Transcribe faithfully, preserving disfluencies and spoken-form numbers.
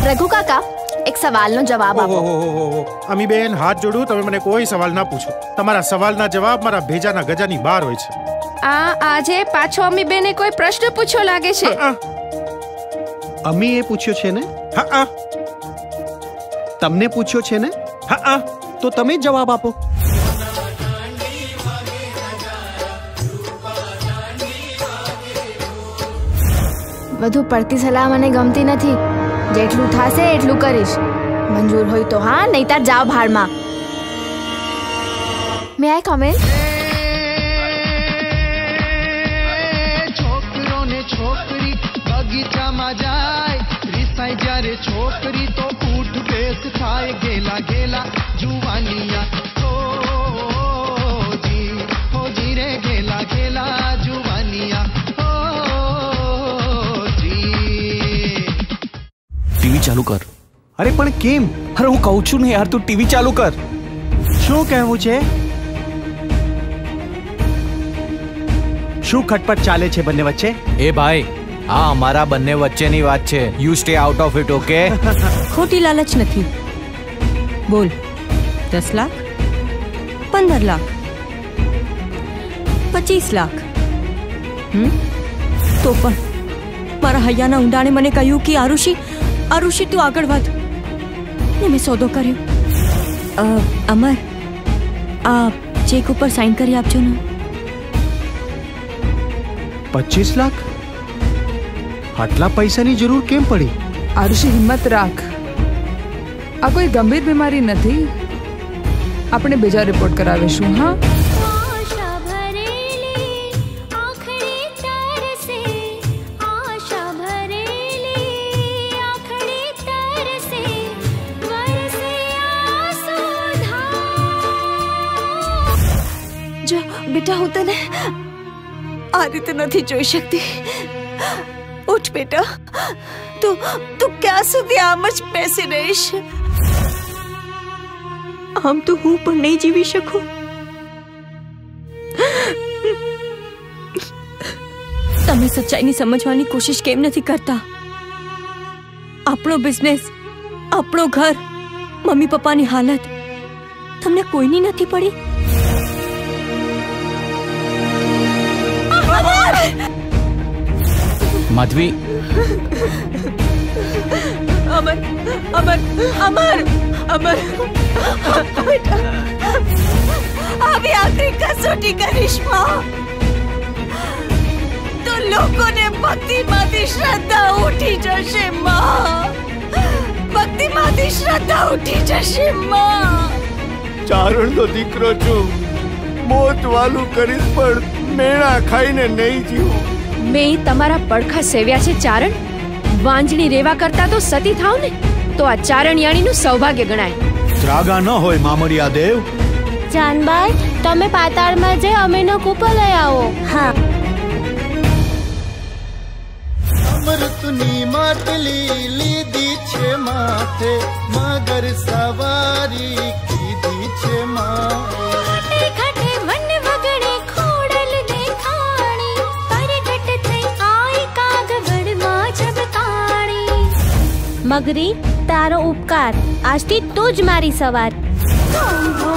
રઘુ કાકા એક સવાલનો જવાબ આપો। અમી બેન હાથ જોડું, તમે મને કોઈ સવાલ ના પૂછો। તમારા સવાલના જવાબ મારા ભેજાના ગજાની બહાર હોય છે। આ આજે પાછો અમી બેને કોઈ પ્રશ્ન પૂછ્યો લાગે છે। અમી એ પૂછ્યો છે ને? હા તમને પૂછ્યો છે ને? હા તો તમે જવાબ આપો। વધુ પડતી સલાહ મને ગમતી નથી। જેટલું થાશે એટલું કરીશ। મંજૂર હોય તો હા, નહીતર જાઓ ભાડમાં। મે આઈ કમેન્ટ? છોકરોને છોકરી બગીચામાં જાય, રીસાઈ જ્યારે છોકરી તો ઊઠ બેસ થાય, ગેલા ગેલા જુવાનિયા હોજી હોજી રે, ગેલા ગેલા જુવાનિયા હોજી। ટીવી ચાલુ કર। અરે પણ કેમ? અરે હું કહું છું ને યાર, તું ટીવી ચાલુ કર। શું કહેવું છે? શું ખટપટ ચાલે છે બંને વચ્ચે? એ ભાઈ, આ અમારા બંને વચ્ચેની વાત છે। You stay out of it, okay? ખોટી લાલચ નથી। બોલ, દસ લાખ, પંદર લાખ, પચીસ લાખ? હમ તો પણ મારા હૈયાના ઊંડાણે મને કહ્યું કે આરુષી આરુષી તું આગળ વધ, ને મેં સોદો કર્યો। અમર, આ ચેક ઉપર સાઇન કરી આપજો ને। પચીસ લાખ? આટલા પૈસાની જરૂર કેમ પડી? આરુષી હિંમત રાખ, આ કોઈ ગંભીર બીમારી નથી। આપણે બીજા રિપોર્ટ કરાવીશું। હા, बेटा હું તને આ રીતે નથી જોઈ શકતી। ઉઠ બેટા, તું તું ક્યાં સુધી આમ જ બેસી રહીશ? આમ તો હું પણ નહીં જીવી શકું। તમે સચ્ચાઈને સમજવાની કોશિશ કેમ નથી કરતા? આપણો બિઝનેસ, આપણો ઘર, મમ્મી પપ્પાની હાલત તમને કોઈની નથી પડી? માધવી, અમર અમર અમર અમર બેટા, આવી આખરી કસોટી કરીશ માં, તો લોકોને ભક્તિમાંથી શ્રદ્ધા ઉઠી જશે માં, ભક્તિમાંથી શ્રદ્ધા ઉઠી જશે માં। ચારણનો દીકરો છું, મોત વાલું કરીશ પણ મેણા ખાઈને નહીં જીવું। મેં તમારા પડખા સેવ્યા છે ચારણ। વાંજણી રેવા કરતા તો સતી થાવ ને, તો આ ચારણિયાણીનું સૌભાગ્ય ગણાય। ત્રાગા ન હોય મામરિયા દેવ। જાનબાઈ, તમે પાતાળમાં જઈ અમીનો કૂપો લઈ આવો। હા। અમૃતની માટલી લીધી છે માથે, મગર સવારી કીધી છે માં। મગરી, તારો ઉપકાર, આજથી તું જ મારી સવાર।